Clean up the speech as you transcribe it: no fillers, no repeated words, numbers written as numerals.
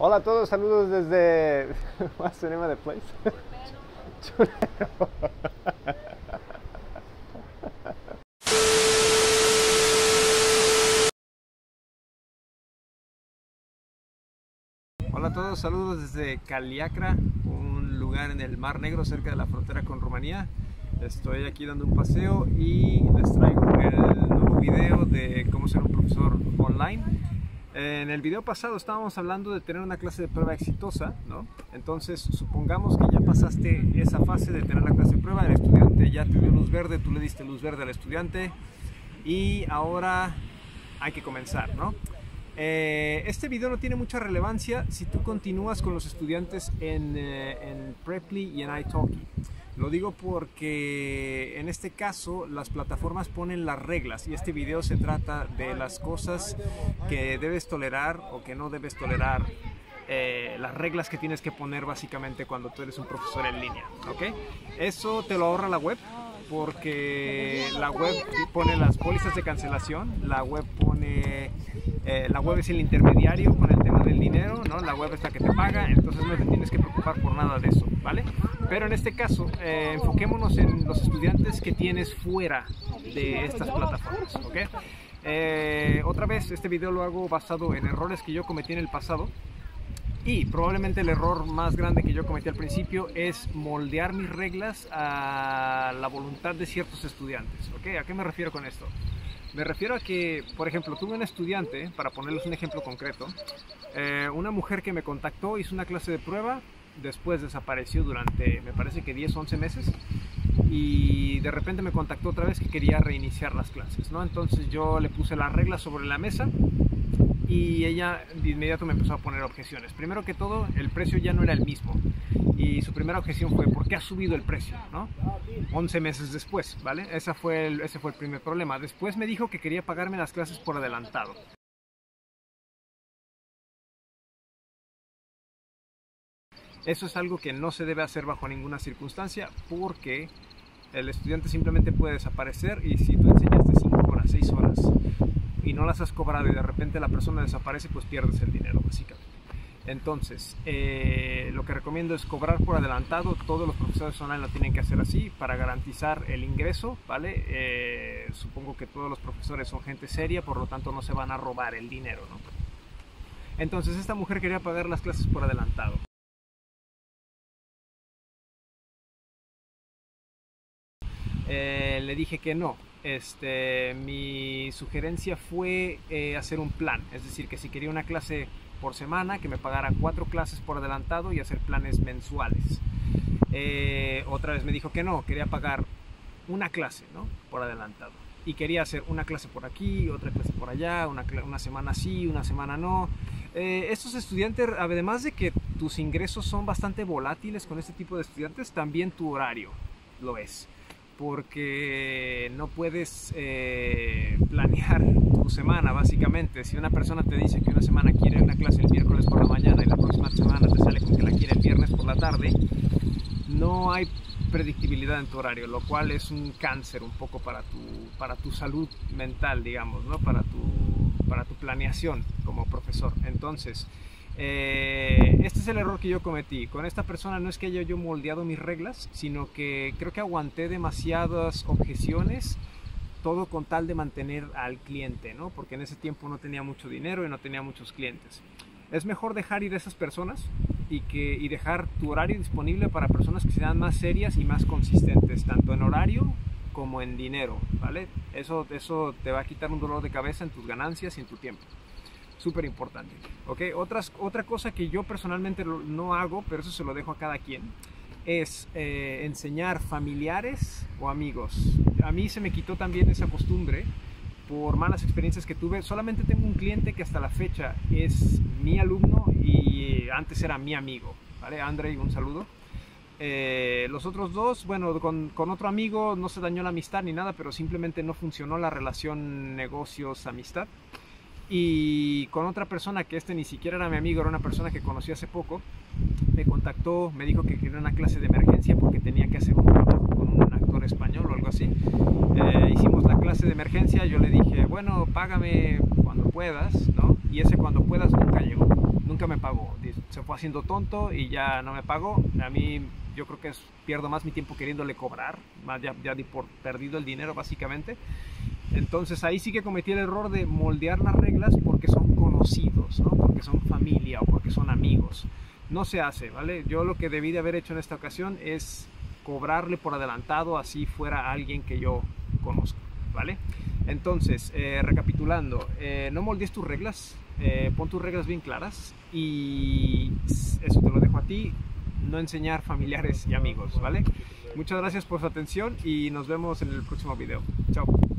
Hola a todos, saludos desde... What's the name of the place? Churrero. Hola a todos, saludos desde Caliacra, un lugar en el Mar Negro cerca de la frontera con Rumanía. Estoy aquí dando un paseo y les traigo el nuevo video de cómo ser un profesor online. En el video pasado estábamos hablando de tener una clase de prueba exitosa, ¿no? Entonces, supongamos que ya pasaste esa fase de tener la clase de prueba, el estudiante ya te dio luz verde, tú le diste luz verde al estudiante y ahora hay que comenzar, ¿no? Este video no tiene mucha relevancia si tú continúas con los estudiantes en Preply y en italki. Lo digo porque en este caso las plataformas ponen las reglas y este video se trata de las cosas que debes tolerar o que no debes tolerar, las reglas que tienes que poner básicamente cuando tú eres un profesor en línea, ¿ok? Eso te lo ahorra la web, porque la web pone las pólizas de cancelación, la web es el intermediario con el tema del dinero, ¿no? La web es la que te paga, entonces no te tienes que preocupar por nada de eso, ¿vale? Pero en este caso, enfoquémonos en los estudiantes que tienes fuera de estas plataformas, ¿ok? Otra vez, este video lo hago basado en errores que yo cometí en el pasado. Y probablemente el error más grande que yo cometí al principio es moldear mis reglas a la voluntad de ciertos estudiantes, ¿ok? ¿A qué me refiero con esto? Me refiero a que, por ejemplo, tuve un estudiante, para ponerles un ejemplo concreto, una mujer que me contactó, hizo una clase de prueba, después desapareció durante, me parece que 10 o 11 meses, y de repente me contactó otra vez que quería reiniciar las clases, ¿no? Entonces yo le puse las reglas sobre la mesa, y ella de inmediato me empezó a poner objeciones. Primero que todo, el precio ya no era el mismo. Y su primera objeción fue, ¿por qué ha subido el precio? ¿No? 11 meses después, ¿vale? Ese fue el primer problema. Después me dijo que quería pagarme las clases por adelantado. Eso es algo que no se debe hacer bajo ninguna circunstancia, porque el estudiante simplemente puede desaparecer, y si tú enseñaste 5 horas, 6 horas, y no las has cobrado y de repente la persona desaparece, pues pierdes el dinero básicamente. Entonces, lo que recomiendo es cobrar por adelantado. Todos los profesores online lo tienen que hacer así para garantizar el ingreso, ¿vale? Supongo que todos los profesores son gente seria, por lo tanto no se van a robar el dinero, ¿no? Entonces esta mujer quería pagar las clases por adelantado. Le dije que no. Mi sugerencia fue hacer un plan, es decir, que si quería una clase por semana, que me pagara 4 clases por adelantado y hacer planes mensuales. Otra vez me dijo que no, quería pagar una clase, ¿no?, por adelantado, y quería hacer una clase por aquí, otra clase por allá, una semana sí, una semana no. Estos estudiantes, además de que tus ingresos son bastante volátiles con este tipo de estudiantes, también tu horario lo es, porque no puedes planear tu semana básicamente. Si una persona te dice que una semana quiere una clase el miércoles por la mañana y la próxima semana te sale con que la quiere el viernes por la tarde, no hay predictibilidad en tu horario, lo cual es un cáncer un poco para tu salud mental, digamos, ¿no? Para tu planeación como profesor. Entonces, este es el error que yo cometí. Con esta persona no es que haya yo moldeado mis reglas, sino que creo que aguanté demasiadas objeciones, todo con tal de mantener al cliente, ¿no? Porque en ese tiempo no tenía mucho dinero y no tenía muchos clientes. Es mejor dejar ir a esas personas y dejar tu horario disponible para personas que sean más serias y más consistentes, tanto en horario como en dinero, ¿vale? Eso te va a quitar un dolor de cabeza en tus ganancias y en tu tiempo. Súper importante, ¿ok? Otra cosa que yo personalmente no hago, pero eso se lo dejo a cada quien, es enseñar familiares o amigos. A mí se me quitó también esa costumbre por malas experiencias que tuve. Solamente tengo un cliente que hasta la fecha es mi alumno y antes era mi amigo, ¿vale? Andrei, un saludo. Los otros dos, bueno, con otro amigo no se dañó la amistad ni nada, pero simplemente no funcionó la relación negocios-amistad. Y con otra persona, que ni siquiera era mi amigo, era una persona que conocí hace poco, me contactó, me dijo que quería una clase de emergencia porque tenía que hacer un trabajo con un actor español o algo así. Hicimos la clase de emergencia, yo le dije, bueno, págame cuando puedas, ¿no? Y ese cuando puedas nunca llegó, nunca me pagó, se fue haciendo tonto y ya no me pagó. A mí yo creo que pierdo más mi tiempo queriéndole cobrar, ya di por perdido el dinero básicamente. Entonces ahí sí que cometí el error de moldear las reglas porque son conocidos, ¿no? Porque son familia o porque son amigos. No se hace, ¿vale? Yo lo que debí de haber hecho en esta ocasión es cobrarle por adelantado, así fuera alguien que yo conozco, ¿vale? Entonces, recapitulando, no moldees tus reglas, pon tus reglas bien claras y eso te lo dejo a ti, no enseñar familiares y amigos, ¿vale? Muchas gracias por su atención y nos vemos en el próximo video. Chao.